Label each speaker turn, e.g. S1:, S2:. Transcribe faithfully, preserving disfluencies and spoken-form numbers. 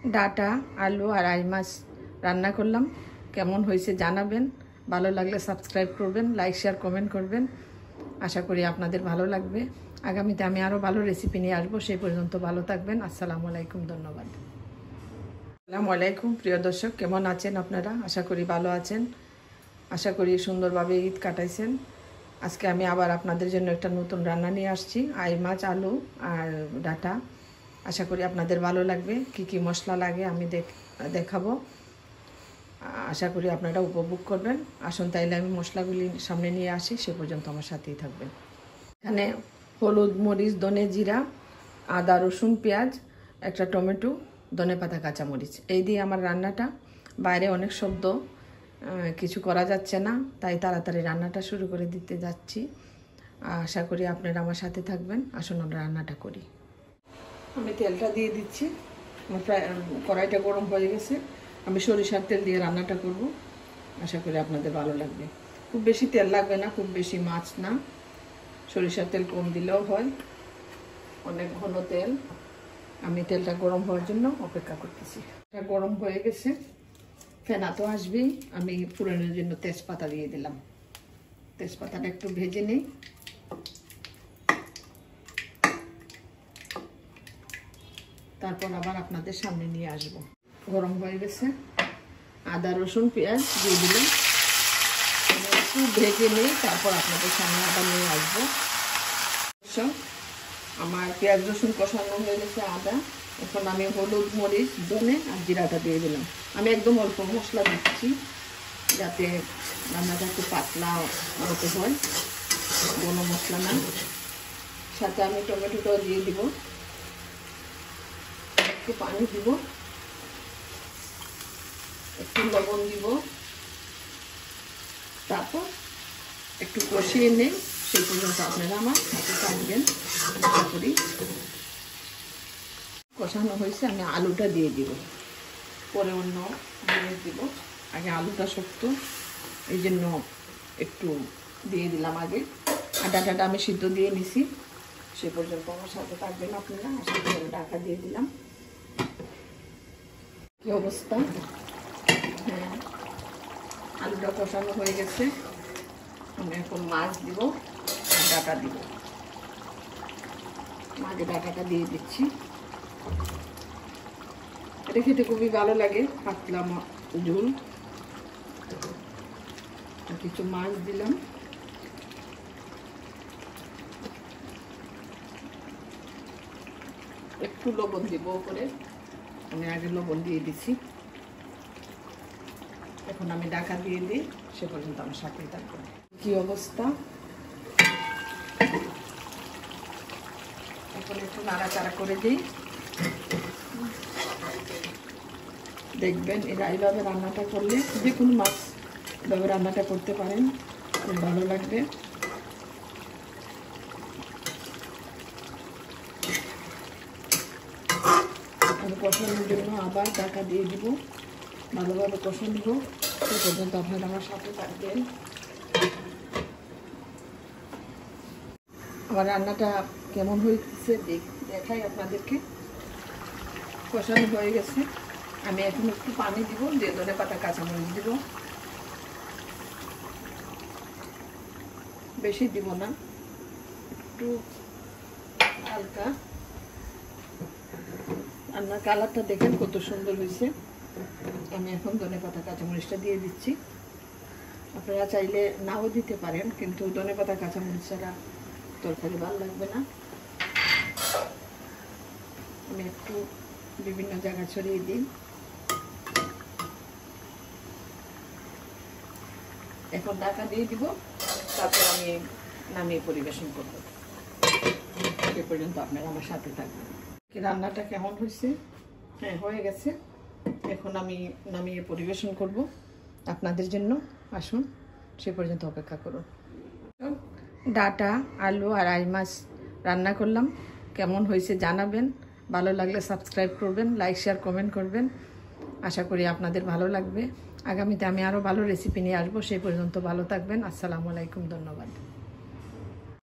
S1: Data আলু আর I মাছ রান্না করলাম। কেমন হয়েছে জানাবেন। ভালো লাগলে সাবস্ক্রাইব করবেন, লাইক শেয়ার কমেন্ট করবেন। আশা করি আপনাদের ভালো লাগবে। আগামীতে আমি আরও ভালো রেসিপি নিয়ে আসবো। সেই পর্যন্ত ভালো থাকবেন। আসসালামু আলাইকুম, ধন্যবাদ। আসসালামু আলাইকুম প্রিয় দর্শক, কেমন আছেন আপনারা? আশা করি ভালো আছেন। আশা করি সুন্দরভাবে ঈদ কাটাইছেন। আজকে আমি আবার আপনাদের জন্য একটা নতুন রান্না নিয়ে আসছি, আই মাছ আলু আর ডাটা। আশা করি আপনাদের ভালো লাগবে। কি কি মশলা লাগে আমি দেখ দেখাবো। আশা করি আপনারা উপভোগ করবেন। আসুন তাইলে আমি মশলাগুলি সামনে নিয়ে আসি, সে পর্যন্ত আমার সাথেই থাকবেন। এখানে হলুদ, মরিচ, ধনে, জিরা, আদা, রসুন, পেঁয়াজ, একটা টমেটো, ধনে পাতা, কাঁচামরিচ, এই দিয়ে আমার রান্নাটা। বাইরে অনেক শব্দ, কিছু করা যাচ্ছে না, তাই তাড়াতাড়ি রান্নাটা শুরু করে দিতে যাচ্ছি। আশা করি আপনারা আমার সাথে থাকবেন। আসুন আমরা রান্নাটা করি। আমি তেলটা দিয়ে দিচ্ছি। আমার প্রায় কড়াইটা গরম হয়ে গেছে। আমি সরিষার তেল দিয়ে রান্নাটা করব। আশা করি আপনাদের ভালো লাগবে। খুব বেশি তেল লাগবে না, খুব বেশি মাছ না। সরিষার তেল কম দিলেও হয়, অনেক ঘন তেল। আমি তেলটা গরম হওয়ার জন্য অপেক্ষা করতেছি। এটা গরম হয়ে গেছে, ফেনা তো আসবেই। আমি ফোড়নের জন্য তেজপাতা দিয়ে দিলাম। তেজপাতাটা একটু ভেজে নিই। তারপর আবার আপনাদের সামনে নিয়ে আসব। গরম হয়ে গেছে, আদা, রসুন, পেঁয়াজ দিয়ে দিলাম। একটু ভেজে নিই, তারপর আপনাদের সামনে আবার নিয়ে আসবো। আমার পেঁয়াজ রসুন কষানো হয়ে গেছে, আদা। এখন আমি হলুদ, মরিচ, ধনে আর জিরাটা দিয়ে দিলাম। আমি একদম অল্প মশলা দিচ্ছি, যাতে রান্নাটা একটু পাতলা মতো হয়, কোনো মশলা না। সাথে আমি টমেটোটাও দিয়ে দিব, একটু পানি দিব, একটু লবণ দিব। তারপর একটু কষিয়ে নেই, সেই পর্যন্ত আপনারা আমার সাথে থাকবেন। আশা করি কষানো হয়েছে। আমি আলুটা দিয়ে দিব, পরে অন্য জিনিস দিব। আগে আলুটা শক্ত, এই জন্য একটু দিয়ে দিলাম আগে। আর ডাটাটা আমি সিদ্ধ দিয়ে নিছি। সে পর্যন্ত আমার সাথে থাকবেন আপনারা। আশা করি ঢাকা দিয়ে দিলাম। কি অবস্থা? হ্যাঁ, আলুটা কষানো হয়ে গেছে। আমি এখন মাছ দিব আর ডাটা দিব। মাঝে ডাটাটা দিয়ে দিচ্ছি। এটা খেতে খুবই ভালো লাগে, পাতলা ঝোল। আর কিছু মাছ দিলাম। একটু লবণ দিব করে, আমি আগে লবণ দিয়ে দিছি। এখন আমি ঢাকা দিয়ে দিই, সে পর্যন্ত আমার সাথেই থাকবেন। কি অবস্থা? এখন একটু নাড়াচাড়া করে দিই। দেখবেন এরা এইভাবে রান্নাটা করলে, যে কোনো মাছ এভাবে রান্নাটা করতে পারেন, খুব ভালো লাগবে। আমি কষানোর জন্য আবার ঢাকা দিয়ে দিব। ভালোভাবে কষানো হোক, সে পর্যন্ত আপনারা আমার সাথে থাকবেন। আমার রান্নাটা কেমন হয়েছে দেখাই আপনাদেরকে। কষানো হয়ে গেছে। আমি এখন একটু পানি দিব, দিয়ে ধনে পাতা, কাঁচামরিচ দিব। বেশি দিব না, একটু হালকা। রান্নার কালারটা দেখেন কত সুন্দর হয়েছে। আমি এখন ধনে পাতা, কাঁচামরিচটা দিয়ে দিচ্ছি। আপনারা চাইলে নাও দিতে পারেন, কিন্তু ধনে পাতা, কাঁচামরিচ ছাড়া তরকারি ভালো লাগবে না। আমি একটু বিভিন্ন জায়গায় ছড়িয়ে দিই। এখন ঢাকা দিয়ে দিব, তারপর আমি নামিয়ে পরিবেশন করব। সে পর্যন্ত আপনারা আমার সাথে থাকবেন। রান্নাটা কেমন হয়েছে? হ্যাঁ, হয়ে গেছে। এখন আমি নামিয়ে পরিবেশন করব আপনাদের জন্য। আসুন, সে পর্যন্ত অপেক্ষা করুন। ডাটা আলু আর আই মাছ রান্না করলাম। কেমন হয়েছে জানাবেন। ভালো লাগলে সাবস্ক্রাইব করবেন, লাইক শেয়ার কমেন্ট করবেন। আশা করি আপনাদের ভালো লাগবে। আগামীতে আমি আরও ভালো রেসিপি নিয়ে আসবো। সেই পর্যন্ত ভালো থাকবেন। আসসালামু আলাইকুম, ধন্যবাদ।